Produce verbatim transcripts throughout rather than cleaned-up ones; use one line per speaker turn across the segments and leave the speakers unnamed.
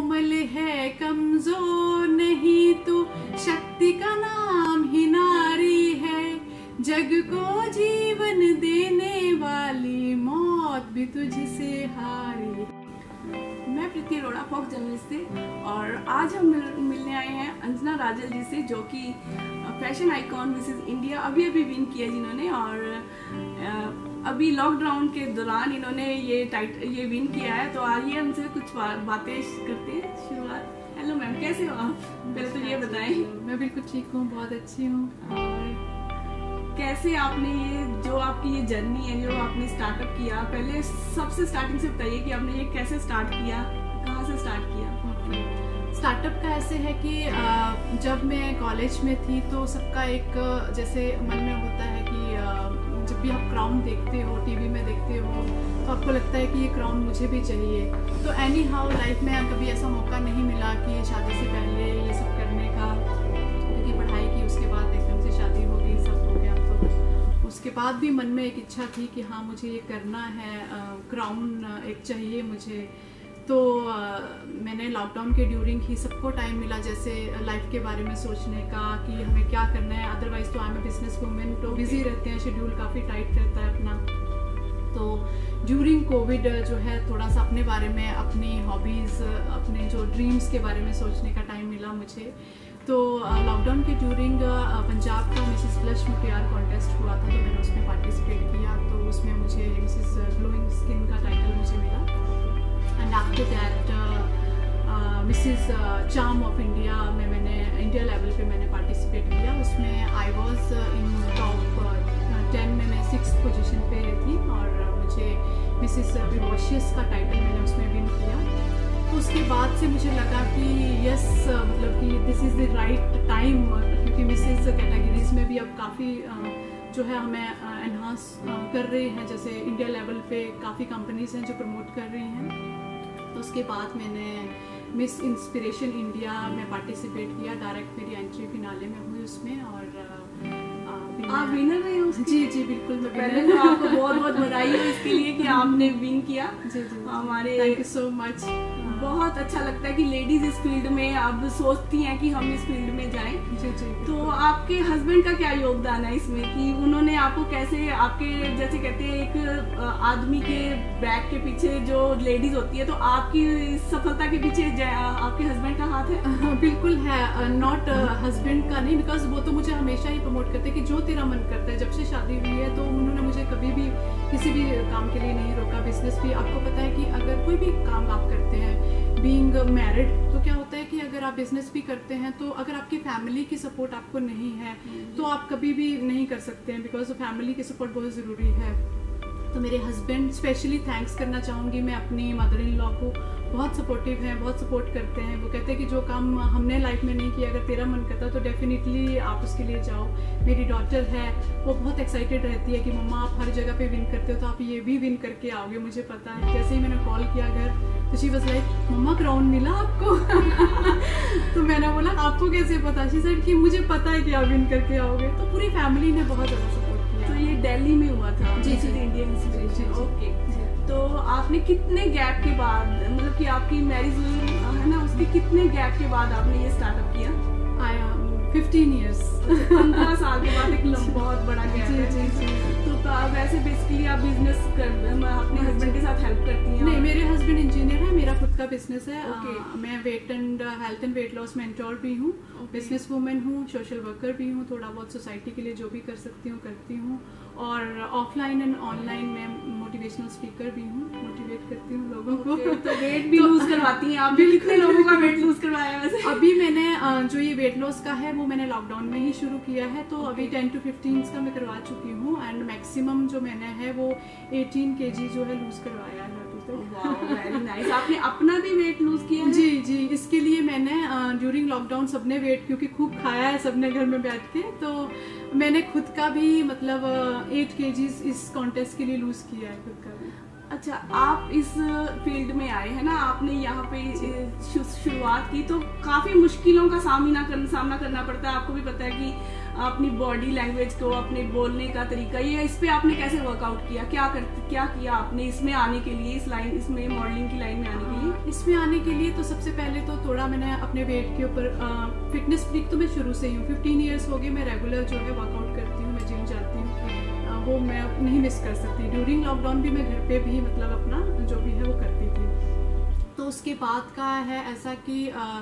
कोमल है कमजोर नहीं तू, शक्ति का नाम ही नारी है, जग को जीवन देने वाली मौत भी तुझसे हारी। मैं प्रीति अरोड़ा, फोक जर्नलिस्ट से, और आज हम मिल, मिलने आए हैं अंजना राजल जी से, जो कि फैशन आइकॉन मिसेस इंडिया अभी अभी विन किया जिन्होंने, और अभी लॉकडाउन के दौरान इन्होंने ये टाइट ये विन किया है। तो आइए हमसे कुछ बातें करते हैं शुरुआत। हेलो मैम, कैसे हो आप? पहले तो ये बताएं।
मैं बिल्कुल ठीक हूँ, बहुत अच्छी हूँ।
और कैसे आपने ये जो आपकी ये जर्नी है, जो आपने स्टार्टअप किया, पहले सबसे स्टार्टिंग से बताइए कि आपने ये कैसे स्टार्ट किया, कहाँ से स्टार्ट किया?
स्टार्टअप का ऐसे है कि जब मैं कॉलेज में थी तो सबका एक जैसे मन में होता है कि जब भी आप क्राउन देखते हो, टीवी में देखते हो, तो आपको लगता है कि ये क्राउन मुझे भी चाहिए। तो एनी हाउ लाइफ में कभी ऐसा मौका नहीं मिला कि शादी से पहले ये सब करने का, क्योंकि पढ़ाई की, उसके बाद एकदम से शादी हो गई, सब हो गया। तो उसके बाद भी मन में एक इच्छा थी कि हाँ मुझे ये करना है, क्राउन एक चाहिए मुझे। तो आ, मैंने लॉकडाउन के ड्यूरिंग ही सबको टाइम मिला जैसे लाइफ के बारे में सोचने का कि हमें क्या करना है। अदरवाइज तो I am a business woman, तो बिजी रहते हैं, शेड्यूल काफ़ी टाइट रहता है अपना। तो ड्यूरिंग कोविड जो है थोड़ा सा अपने बारे में, अपनी हॉबीज़, अपने जो ड्रीम्स के बारे में सोचने का टाइम मिला मुझे। तो लॉकडाउन के ड्यूरिंग पंजाब का मिसेस ब्लश में प्यार कॉन्टेस्ट हुआ था, तो मैंने उसमें पार्टिसिपेट किया। तो उसमें मुझे मिसेस ग्लोइंग स्किन का टाइटल मुझे मिला। And after that Mrs charm of India में मैंने इंडिया लेवल पे मैंने पार्टिसिपेट किया। उसमें I was in top ten में मैं सिक्स पोजीशन पे थी, और मुझे मिसेस विवोशियस का टाइटल मैंने उसमें विन किया। तो उसके बाद से मुझे लगा कि यस, मतलब कि this is the right time, क्योंकि मिसेस कैटेगरीज में भी अब काफ़ी uh, जो है हमें एनहांस uh, कर रही हैं। जैसे इंडिया लेवल पे काफ़ी कंपनीज हैं जो प्रमोट कर रही हैं। तो उसके बाद मैंने मिस इंस्पिरेशन इंडिया में पार्टिसिपेट किया। डायरेक्ट मेरी एंट्री फिनाले में हुई उसमें, और
आप विनर रहे हो?
जी जी बिल्कुल, मैं
पहले तो आपको बहुत बहुत बधाई हो इसके लिए कि आपने विन किया।
जी जी
हमारे
थैंक यू सो मच।
बहुत अच्छा लगता है कि लेडीज इस फील्ड में अब सोचती हैं कि हम इस फील्ड में जाएं।
जी जी।
तो आपके हस्बैंड का क्या योगदान है इसमें, कि उन्होंने आपको कैसे, आपके जैसे कहते हैं एक आदमी के बैक के पीछे जो लेडीज होती है, तो आपकी सफलता के पीछे आपके हस्बैंड का हाथ है?
बिल्कुल है, नॉट हस्बैंड का नहीं, बिकॉज वो तो मुझे हमेशा ही प्रमोट करते हैं कि जो तेरा मन करता है। जब से शादी हुई है तो उन्होंने मुझे कभी भी किसी भी काम के लिए नहीं रोका। बिजनेस भी आपको पता है कि अगर कोई भी काम आप करते हैं बीइंग मैरिड, तो क्या होता है कि अगर आप बिजनेस भी करते हैं तो अगर आपकी फैमिली की सपोर्ट आपको नहीं है तो आप कभी भी नहीं कर सकते हैं, बिकॉज फैमिली की सपोर्ट बहुत ज़रूरी है। तो मेरे हस्बैंड स्पेशली थैंक्स करना चाहूँगी मैं अपनी मदर इन लॉ को, बहुत सपोर्टिव हैं, बहुत सपोर्ट करते हैं। वो कहते हैं कि जो काम हमने लाइफ में नहीं किया, अगर तेरा मन करता तो डेफिनेटली आप उसके लिए जाओ। मेरी डॉटर है, वो बहुत एक्साइटेड रहती है कि मम्मा आप हर जगह पे विन करते हो, तो आप ये भी विन करके आओगे, मुझे पता है। जैसे ही मैंने कॉल किया घर, तो she was like mamma crown मिला आपको? तो मैंने बोला आपको कैसे पता? शी सेड कि मुझे पता है कि आप विन करके आओगे। तो पूरी फैमिली ने बहुत ज़्यादा सपोर्ट किया।
तो ये दिल्ली में हुआ था?
जी जी,
इंडियन इंस्पिरेशन। ओके। तो आपने कितने गैप के बाद, मतलब कि आपकी मैरिज हुई है ना, उसके कितने गैप के बाद आपने ये स्टार्टअप किया?
आया फिफ्टीन ईयर्स,
पंद्रह साल के बाद एक बहुत बड़ा गैप है।
जी जी।
तो वैसे बेसिकली आप बिजनेस कर अपने हस्बैंड के साथ हेल्प करती हैं?
नहीं, मेरे हस्बैंड इंजीनियर है, मेरा खुद का बिजनेस है।
okay.
आ, मैं weight and health and weight loss mentor भी हूँ, बिजनेस वूमेन हूँ, सोशल वर्कर भी हूँ। थोड़ा बहुत सोसाइटी के लिए जो भी कर सकती हूँ करती हूँ, और ऑफलाइन एंड ऑनलाइन में मोटिवेशनल स्पीकर भी हूँ, मोटिवेट करती हूँ लोगों को।
okay, तो वेट भी लूज करवाती हैं आप? कितने लोगों का वेट लूज करवाया वैसे?
अभी मैंने जो ये वेट लॉस का है वो मैंने लॉकडाउन में ही शुरू किया है, तो okay. अभी टेन टू फिफ्टीन का मैं करवा चुकी हूँ, एंड मैक्सिमम जो मैंने है वो एटीन केजी जो है लूज करवाया है अभी तक।
Very nice. आपने अपना भी वेट लूज किया है?
जी जी, इसके लिए मैंने ड्यूरिंग लॉकडाउन सबने वेट क्योंकि खूब खाया है सबने घर में बैठ के, तो मैंने खुद का भी मतलब एट केजीज इस कॉन्टेस्ट के लिए लूज किया है खुद का भी।
अच्छा, आप इस फील्ड में आए हैं ना, आपने यहाँ पे शुरुआत की तो काफी मुश्किलों का सामना करना सामना करना पड़ता है। आपको भी पता है कि अपनी बॉडी लैंग्वेज को, अपने बोलने का तरीका, ये इस पे आपने कैसे वर्कआउट किया, क्या कर क्या किया आपने इसमें आने के लिए, इस लाइन इसमें मॉडलिंग की लाइन में आने के लिए?
इसमें आने के लिए तो सबसे पहले तो थोड़ा मैंने अपने वेट के ऊपर, फिटनेस फ्रीक तो मैं शुरू से ही हूँ, फिफ्टीन ईयर्स हो गए मैं रेगुलर जो है वर्कआउट करती हूँ, मैं जिम जाती हूँ, वो मैं नहीं मिस कर सकती। ड्यूरिंग लॉकडाउन भी मैं घर पे भी मतलब अपना जो भी है वो करती थी। तो उसके बाद का है ऐसा कि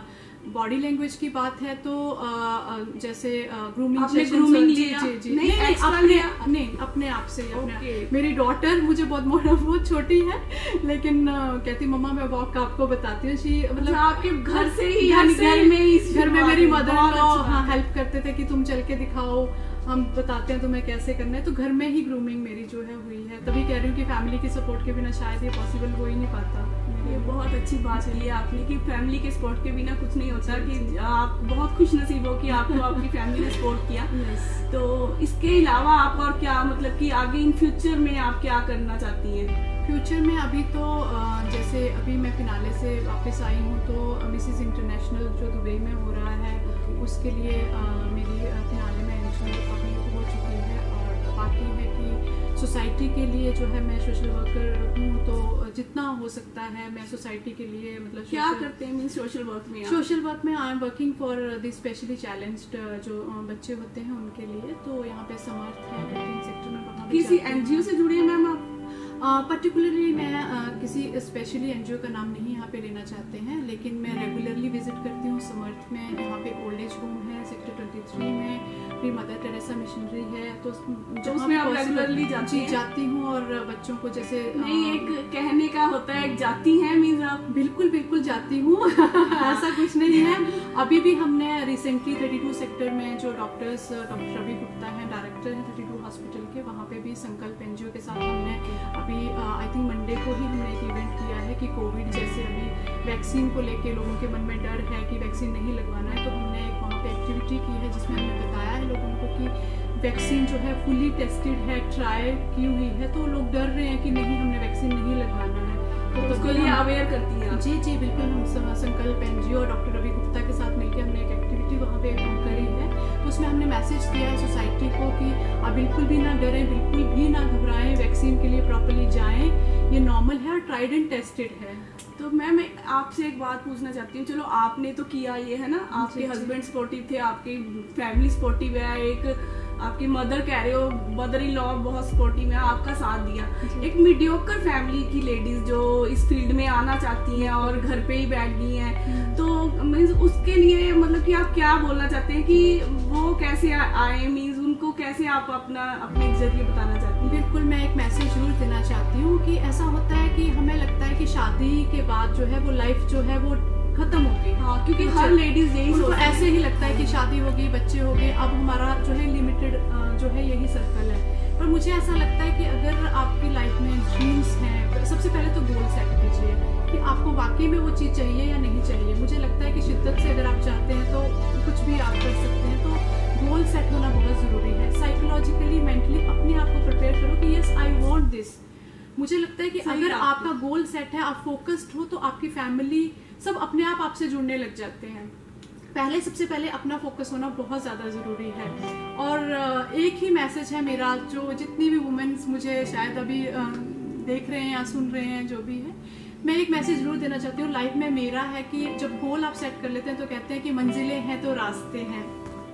बॉडी लैंग्वेज की बात है तो आ, जैसे ग्रूमिंग
आपने ग्रूमिंग लिया?
जी जी
नहीं,
नहीं, अपने नहीं अपने आप से अपने
okay.
मेरी डॉटर मुझे बहुत बहुत छोटी है, लेकिन आ, कहती मम्मा मैं वॉक आपको बताती हूँ। शी मतलब
आपके घर से ही,
घर से
घर में
घर में मेरी मदर इन लॉ हाँ हेल्प करते थे कि तुम चल के दिखाओ, हम बताते हैं तुम्हें कैसे करना है। तो घर में ही ग्रूमिंग मेरी जो है हुई है। तभी कह रही हूँ कि फैमिली के सपोर्ट के बिना शायद ये पॉसिबल हो ही नहीं पाता।
ये बहुत अच्छी बात है आपने कि फैमिली के सपोर्ट के बिना कुछ नहीं होता, कि आप बहुत खुश नसीब हो कि आपको आपकी फैमिली ने सपोर्ट किया। तो इसके अलावा आप और क्या, मतलब कि आगे इन फ्यूचर में आप क्या करना चाहती हैं?
फ्यूचर में अभी तो जैसे अभी मैं फिनाले से वापस आई हूँ, तो मिसेस इंटरनेशनल जो दुबई में हो रहा है उसके लिए मेरी फिनाले में एंट्री अभी हो चुकी है। और बाकी है कि सोसाइटी के लिए जो है मैं सोशल वर्कर हूँ, तो जितना हो सकता है मैं सोसाइटी के लिए मतलब
क्या करते हैं सोशल वर्क में?
सोशल वर्क में I am working for the specially challenged जो बच्चे होते हैं उनके लिए। तो यहाँ पे समर्थ है सेक्टर में, वहाँ
किसी एनजीओ से जुड़ी है मैम आप?
पर्टिकुलरली uh, मैं uh, किसी स्पेशली एनजीओ का नाम नहीं यहाँ पे लेना चाहते हैं, लेकिन मैं रेगुलरली विजिट करती हूँ समर्थ में। यहाँ पे ओल्ड एज होम है सेक्टर ट्वेंटी थ्री में, फिर मदर टेरेसा मिशनरी है, तो
तो उसमें आप रेगुलरली जाती हैं?
जाती हूँ। और बच्चों को जैसे
नहीं, एक कहने का होता है जाती हैं मीन्स आप?
बिल्कुल बिल्कुल जाती हूँ ऐसा कुछ नहीं है। अभी भी हमने रिसेंटली थर्टी टू सेक्टर में जो डॉक्टर्स डॉक्टर रवि गुप्ता है, डायरेक्टर है थर्टी टू हॉस्पिटल के, वहाँ पे भी संकल्प एनजीओ के साथ हमने अभी आई थिंक मंडे को ही हमने एक इवेंट किया है कि कोविड जैसे अभी वैक्सीन को लेके लोगों के मन में डर है कि वैक्सीन नहीं लगवाना है, तो हमने एक वहाँ पे एक्टिविटी की है जिसमें हमने बताया है लोगों को कि वैक्सीन जो है फुली टेस्टेड है, ट्राई की हुई है, तो लोग डर रहे हैं कि नहीं हमने वैक्सीन नहीं लगवाना है,
तो उसके लिए अवेयर करती हैं?
जी जी बिल्कुल। हम संकल्प एनजीओ और डॉक्टर रवि गुप्ता के साथ मिलकर हमने एक एक्टिविटी वहाँ पे करी है, तो उसमें हमने मैसेज दिया है सोसाइटी को कि आप बिल्कुल भी ना डरें, बिल्कुल भी ना घबराएं, वैक्सीन के लिए प्रॉपर्ली जाएं, ये नॉर्मल है और ट्राइड एंड टेस्टेड है।
तो मैम आपसे एक बात पूछना चाहती हूँ, चलो आपने तो किया ये है ना, आपके हस्बैंड सपोर्टिव थे, आपकी फैमिली सपोर्टिव है, एक आपकी मदर कह रहे हो मदर इन लॉ बहुत सपोर्टिव है, आपका साथ दिया। एक मीडियोकर फैमिली की लेडीज जो इस फील्ड में आना चाहती हैं और घर पे ही बैठ गई हैं, तो मीन्स उसके लिए मतलब कि आप क्या बोलना चाहते हैं कि वो कैसे आए, मीन्स उनको कैसे आप अपना अपने जरिए बताना चाहती हैं?
बिल्कुल, मैं एक मैसेज जरूर देना चाहती हूँ कि ऐसा होता है कि हमें लगता है कि शादी के बाद जो है वो लाइफ जो है वो खत्म हो गई।
हाँ, क्योंकि हर लेडीज यही
उनको ऐसे ही लगता है कि शादी हो गई, बच्चे हो गए, अब हमारा जो है लिमिटेड जो है यही सर्कल है। पर मुझे ऐसा लगता है कि अगर आपकी लाइफ में ड्रीम्स हैं, सबसे पहले तो गोल सेट कीजिए कि आपको वाकई में वो चीज़ चाहिए या नहीं चाहिए। मुझे लगता है कि शिद्दत से अगर आप चाहते हैं तो कुछ भी आप कर सकते हैं, तो गोल सेट होना बहुत ज़रूरी है। साइकोलॉजिकली मेंटली अपने आप को प्रिपेयर करो कि यस आई वॉन्ट दिस। मुझे लगता है कि अगर आपका गोल सेट है, आप फोकस्ड हो, तो आपकी फैमिली सब अपने आप आपसे जुड़ने लग जाते हैं। पहले सबसे पहले अपना फोकस होना बहुत ज़्यादा ज़रूरी है। और एक ही मैसेज है मेरा, जो जितनी भी वुमेन्स मुझे शायद अभी देख रहे हैं या सुन रहे हैं, जो भी है, मैं एक मैसेज जरूर देना चाहती हूँ लाइफ में मेरा है कि जब गोल आप सेट कर लेते हैं तो कहते हैं कि मंजिलें हैं तो रास्ते हैं,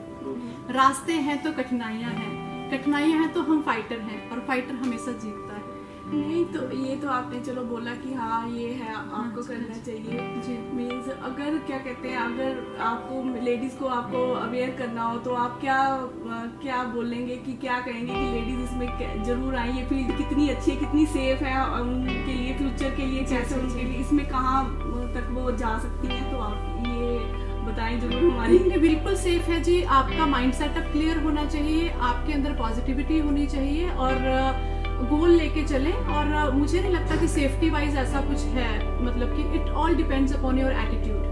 रास्ते हैं तो कठिनाइयाँ हैं, कठिनाइयाँ हैं तो हम फाइटर हैं, और फाइटर हमेशा जीतता है।
नहीं, तो ये तो आपने चलो बोला कि हाँ ये है आपको करना चाहिए जी। मीन्स अगर क्या कहते हैं, अगर आपको लेडीज को आपको अवेयर करना हो तो आप क्या क्या बोलेंगे कि क्या कहेंगे कि लेडीज इसमें जरूर आए, ये फील्ड कितनी अच्छी है, कितनी सेफ है उनके लिए, फ्यूचर के लिए कैसे उनके लिए, इसमें कहाँ तक वो जा सकती हैं, तो आप ये बताएं जरूर हमारी।
बिल्कुल सेफ है जी। आपका माइंड सेटअप क्लियर होना चाहिए, आपके अंदर पॉजिटिविटी होनी चाहिए और गोल लेके चलें। और मुझे नहीं लगता कि सेफ्टी वाइज ऐसा कुछ है, मतलब कि it all depends upon your attitude.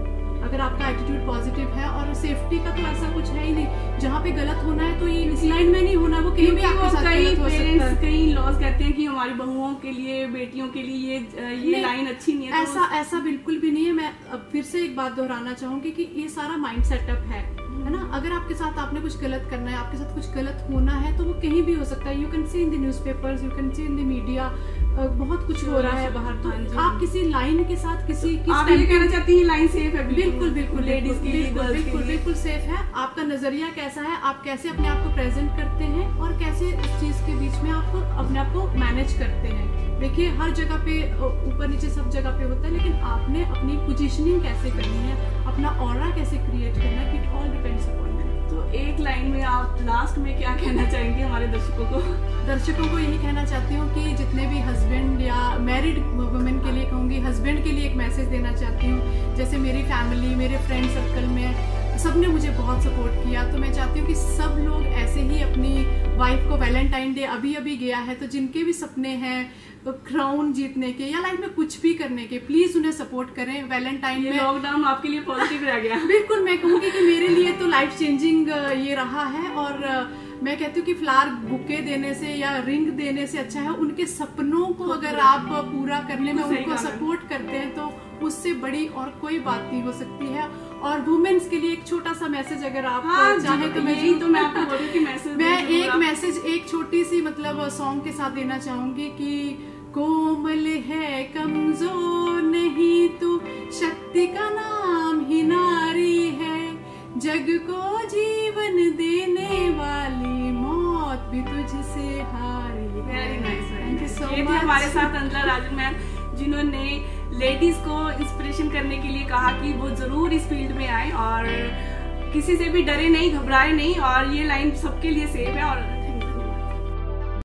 अगर आपका एटीट्यूड पॉजिटिव है, और सेफ्टी का तो ऐसा कुछ है ही नहीं, जहाँ पे गलत होना है तो ये इस लाइन में नहीं होना, वो कहीं भी आपके साथ गलत हो सकता है।
कई लॉज कहते हैं कि हमारी बहुओं के लिए, बेटियों के लिए ये ये लाइन अच्छी नहीं है।
ऐसा ऐसा बिल्कुल भी नहीं है। मैं अब फिर से एक बात दोहराना चाहूंगी कि ये सारा माइंड सेटअप है है ना। अगर आपके साथ आपने कुछ गलत करना है, आपके साथ कुछ गलत होना है, तो वो कहीं भी हो सकता है। You can see in the newspapers, you can see in the media, बहुत कुछ हो रहा है बाहर। तो आप किसी लाइन के साथ किसी किस
आप ये कहना चाहती हैं लाइन सेफ है?
बिल्कुल बिल्कुल
लेडीज के लिए,
बिल्कुल बिल्कुल बिल्कुल सेफ है। आपका नजरिया कैसा है, आप कैसे अपने आप को प्रेजेंट करते हैं, और कैसे इस चीज के बीच में आप अपने आप को मैनेज करते हैं। देखिए हर जगह पे ऊपर नीचे सब जगह पे होता है, लेकिन आपने अपनी पोजीशनिंग कैसे करनी है, अपना ऑरा कैसे क्रिएट करना है, it all depends upon you.
तो एक लाइन में आप लास्ट में क्या कहना चाहेंगे हमारे दर्शकों को?
दर्शकों को यही कहना चाहती हूँ कि जितने भी हस्बैंड या मैरिड वुमेन के लिए कहूँगी, हस्बैंड के लिए एक मैसेज देना चाहती हूँ। जैसे मेरी फैमिली, मेरे फ्रेंड सर्कल में सबने मुझे बहुत सपोर्ट किया, तो मैं चाहती हूँ कि सब लोग ऐसे ही अपनी वाइफ को, वैलेंटाइन डे अभी अभी गया है, तो जिनके भी सपने हैं क्राउन जीतने के या लाइफ में कुछ भी करने के, प्लीज उन्हें सपोर्ट करें। वैलेंटाइन में
लॉकडाउन आपके लिए पॉजिटिव रह गया।
बिल्कुल, मैं कहूँगी कि मेरे लिए तो लाइफ चेंजिंग ये रहा है। और मैं कहती हूँ कि फ्लावर बुके देने से या रिंग देने से अच्छा है उनके सपनों को अगर आप पूरा करने में उनको सपोर्ट करते हैं, तो उससे बड़ी और कोई बात नहीं हो सकती है। और वुमेन्स के लिए एक छोटा सा मैसेज अगर आप
हाँ,
चाहे तो मैं
यही तो मैं आपको बोल रही हूँ कि मैसेज
मैं एक मैसेज एक छोटी सी मतलब सॉन्ग के साथ देना चाहूंगी कि कोमल है, कमजोर नहीं तू, शक्ति का नाम ही नारी है, जग को जीवन देने वाली मौत भी तुझसे हारी।
Very nice,
thank you so
much. हमारे साथ अंजला राजन मैम, जिन्होंने लेडीज को इंस्पिरेशन करने के लिए कहा कि वो जरूर इस फील्ड में आए और किसी से भी डरे नहीं, घबराए नहीं, और ये लाइन सबके लिए सेफ है। और